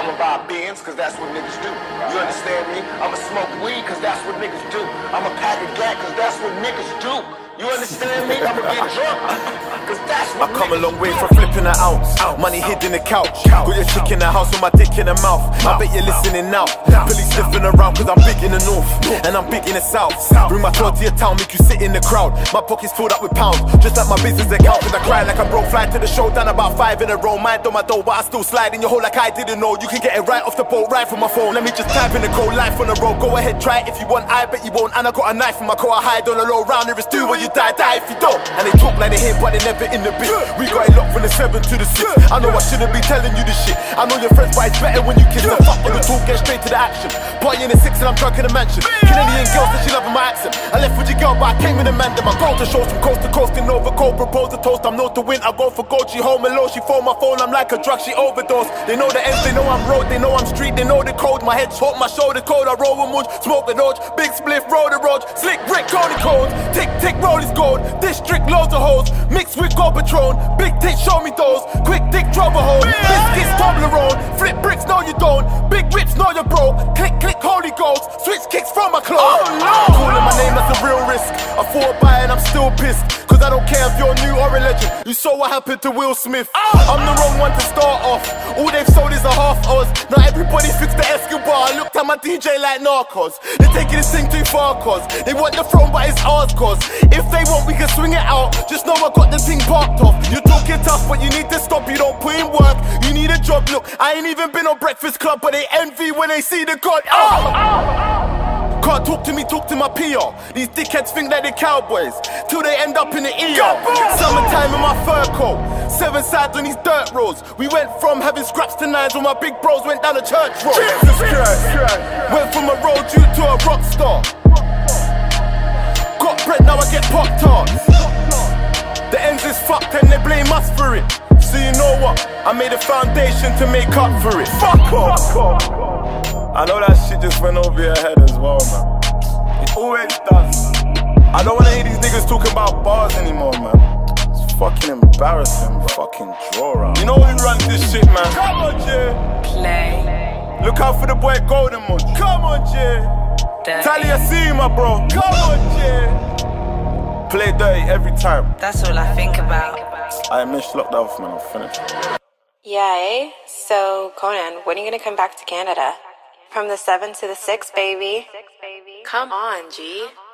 I'ma buy Benz, cause that's what niggas do. You understand me? I'ma smoke weed, cause that's what niggas do. I'ma pack a gat, cause that's what niggas do. You understand me? I'ma get drunk, cause that's what I come a long way do. from flipping an ounce. Money hid in the couch. Got your chick in the house with my dick in the mouth. I bet you're listening now. Police sniffing around cause I'm big in the north and I'm big in the south. Bring my tour to your town, make you sit in the crowd. My pockets filled up with pounds, just like my business account. Cause I cry like I broke, fly to the show, done about 5 in a row. Mind on my dough, but I still slide in your hole like I didn't know. You can get it right off the boat, right from my phone. Let me just type in the code, life on the road. Go ahead, try it if you want, I bet you won't. And I got a knife in my car, I hide on the low round. If it's do what you die if you don't. And they talk like they hate, but they never in the bit. We got it locked from the 7 to the 6. I know I shouldn't be telling you this shit. I know your friends, but it's better when you kiss. The fuck on the talk, get straight to the action. Party in the 6 and I'm drunk in the mansion. Canadian girls that she loving my accent. I left with your girl, but I came in the man. Then my goal to shows from coast to coast in Nova Cold. Propose a toast, I'm known to win. I go for gold, she home alone. She phone my phone, I'm like a drug, she overdose. They know the ends, they know I'm road, they know I'm street, they know the code. My head's hot, my shoulder cold. I roll with Munch, smoke the dodge. Big spliff, roll the road. Slick brick, call the codes. Tick, tick, roll is gold. District, loads of hoes. Mixed with gold Patron. Big tits, show me those. Quick dick, trouble hole. Biscuits, Toblerone. Flip bricks, no you don't. Big whips, no you broke. Click, click, Holy Ghost. Switch kicks from my clothes. Oh no! Calling my name, that's a real risk. I thought about it and I'm still pissed. Cause I don't care if you're new or a legend. You saw what happened to Will Smith. I'm the wrong one to start off. All they've sold is a half Oz. Not everybody fixed the Escobar. I looked at my DJ like Narcos. They're taking this thing too far cause they want the throne but it's ours cause if they want we can swing it out. Just know I got the thing parked off. You're talking tough but you need to stop. You don't put in work. You need a job. Look, I ain't even been on Breakfast Club but they envy when they see the God. Can't talk to me, talk to my PR. These dickheads think that they're cowboys till they end up in the ER. Summertime in my fur coat, 7 sides on these dirt roads. We went from having scraps to nines when my big bros went down a church road. Jesus Christ. Went from a road dude to a rock star. Got bread, now I get Pop-Tarts. The ends is fucked and they blame us for it. So you know what? I made a foundation to make up for it. Fuck off! I know that shit just went over your head as well, man. It always does. I don't wanna hear these niggas talking about bars anymore, man. It's fucking embarrassing, fucking draw out. You know who runs this shit, man? Come on, Jay. Play. Look out for the boy Golden Munch. Come on, Jay. Tally, I see you, my bro. Come on, Jay. Play dirty every time. That's all I think about. I miss lockdown, man. I'm finished. Yeah, so Conan, when are you gonna come back to Canada? From the 7 to the 6, baby. Come on, G.